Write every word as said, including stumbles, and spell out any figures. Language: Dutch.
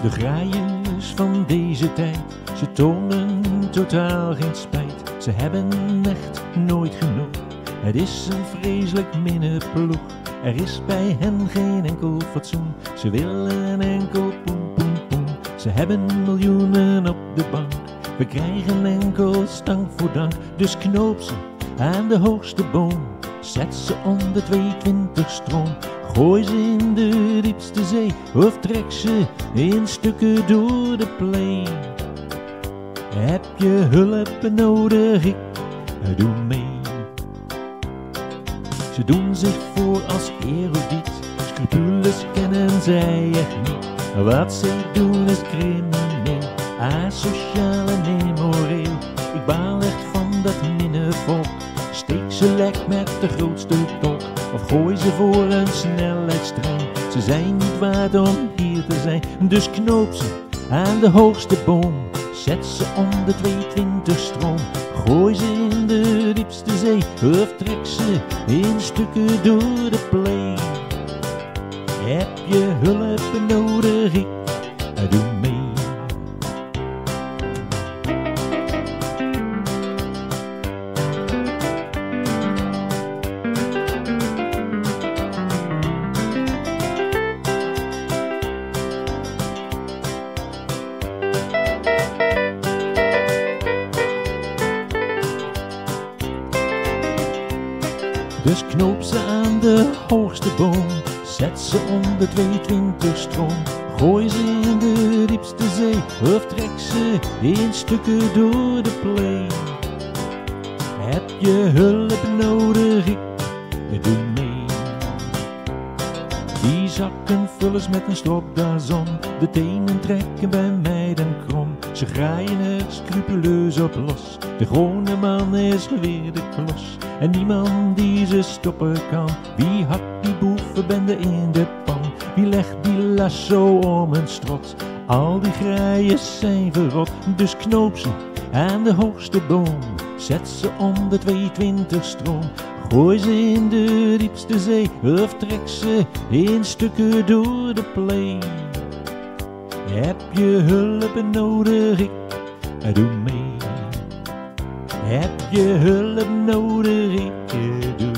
De graaiers van deze tijd, ze tonen totaal geen spijt. Ze hebben echt nooit genoeg, het is een vreselijk minneploeg. Er is bij hen geen enkel fatsoen, ze willen enkel poen poen poen. Ze hebben miljoenen op de bank, we krijgen enkel stank voor dank. Dus knoop ze aan de hoogste boom, zet ze om de tweehonderdtwintig stroom. Gooi ze in de diepste zee, of trek ze in stukken door de plee. Heb je hulp nodig, ik doe mee. Ze doen zich voor als erudiet, scrupules kennen zij echt niet. Wat zij doen is crimineel, asociaal en immoreel. Ik baal echt van dat minnevolk, steek ze lek met de grootste dolk. Of gooi ze voor een snelheidstrein, ze zijn niet waard om hier te zijn. Dus knoop ze aan de hoogste boom, zet ze om de tweehonderdtwintig stroom. Gooi ze in de diepste zee, of trek ze in stukken door de plee. Heb je hulp nodig, ik doe mee. Dus knoop ze aan de hoogste boom, zet ze om de tweehonderdtwintig stroom. Gooi ze in de diepste zee, of trek ze in stukken door de plee. Heb je hulp nodig, ik doe mee. Die zakken vullen ze met een stropdazon, de tenen trekken bij mij dan krom. Ze graaien er scrupuleus op los, de gewone man is weer de klos. En niemand die ze stoppen kan, wie hakt die boevenbende in de pan? Wie legt die lasso om een strot? Al die graaiers zijn verrot, dus knoop ze aan de hoogste boom, zet ze om de tweehonderdtwintig stroom. Gooi ze in de diepste zee, of trek ze in stukken door de plee. Heb je hulp nodig, ik doe mee. Heb je hulp nodig, ik doe